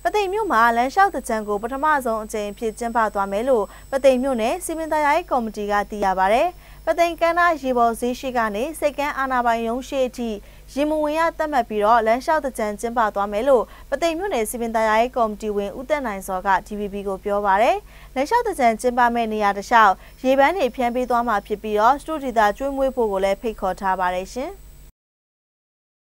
သိမ်မြို့မှာလမ်းလျှောက်တကြံကိုပထမဆုံးအကြိမ်ဖြစ်ကျင်းပသွားမယ်လို့ပသိမ်မြို့နယ်စီမံသားရေးကော်မတီကသိရပါဗျ။ပသိမ်ကမ်းနားရေပေါ်ဈေးရှိကနေစိတ်ကမ်းအာဏာပိုင်ရုံးရှိအထိရေမဝင်ရသတ်မှတ်ပြီးတော့လမ်းလျှောက်တကြံကျင်းပသွားမယ်လို့ပသိမ်မြို့နယ်စီမံသားရေးကော်မတီဝင်ဦးသက်နိုင်စောက DVB ကိုပြောပါဗျ။လမ်းလျှောက်တကြံကျင်းပမယ့်နေရာတစ်လျှောက်ရေပန်းတွေဖြန်းပေးသွားမှာဖြစ်ပြီးတော့စတူဒီတာကျွေးမွေးဖို့ကိုလည်းဖိတ်ခေါ်ထားပါတယ်ရှင်။